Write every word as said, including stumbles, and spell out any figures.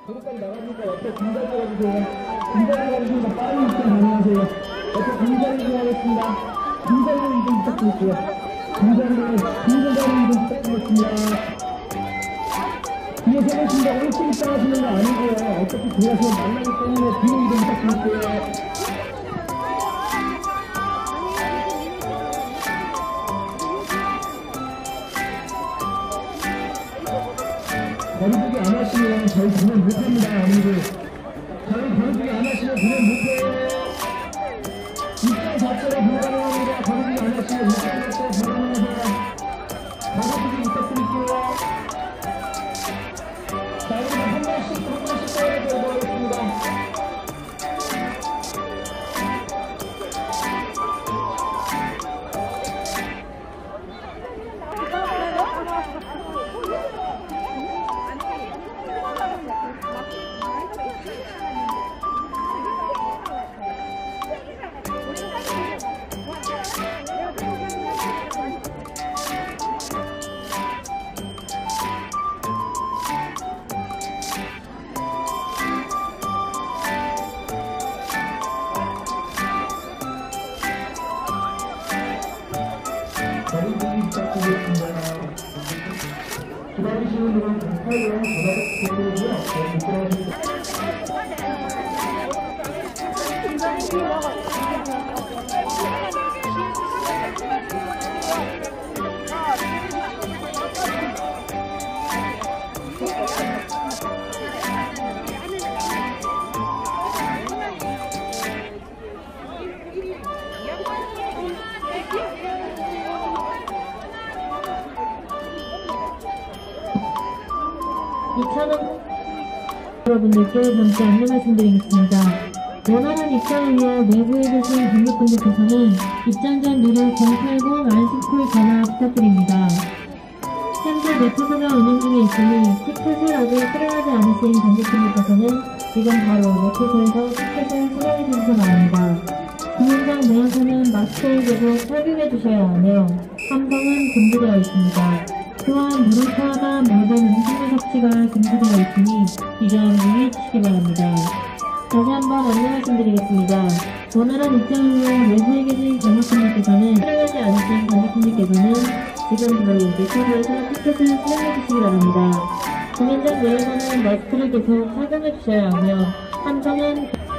도로까지 나가니까 옆에 공장 들어주세요. 공장 들어주시면 빠른 이동 가능하세요. 옆에 공장 이동하겠습니다. 공장으로 이동 부탁드릴게요. 공장으로, 공장으로 이동 부탁드리겠습니다. 뒤에 세우신다고 일찍 입장하시는 거 아니고요. 어차피 들어가시면 만나기 때문에 뒤로 이동 부탁드릴게요. 거리두기 안 하시면 저희 그냥 못합니다, 어머니들. 저희 거리두기 안 하시면 그냥 못해요. 입장 자체가 불가능합니다. 거리두기 안 하시면 입장 자체가 불가능합니다. 거리두기 부탁드릴게요. 자, 여러분 한 번씩, 한 번씩 떠나서 보겠습니다. 거리두기 부탁드리겠습니다. 기다리시는 분은 공팔용 전화 부탁드리고요. 네, 입장하십니다. 이차는 여러분들께 잠시 안내 말씀드리겠습니다. 원활한 입장을 위해 내부에 계신 관객분들께서는 입장 전 누를 공팔공 안심콜 전화 부탁드립니다. 현재 매표소가 운영 중에 있으니 티켓을 아직 수령하지 않으신 관객분들께서는 지금 바로 매표소에서 티켓을 수령해 주시기 바랍니다. 공연장 내에서는 마스크를 계속 착용해 주셔야 하며 함성은 금지되어 있습니다. 또한 물을 포함한 모든 음식물 섭취가 금지되어 있으니 이 점 유의해 주시기 바랍니다. 다시 한번 안내 말씀드리겠습니다. 원활한 입장을 위해 외부에 계신 관객분들께서는 수령하지 않으신 관객분들께서는 지금 바로 매표소에서 티켓을 수령해 주시기 바랍니다. 공연장 내에서는 마스크를 계속 착용해 주셔야 하며 함성은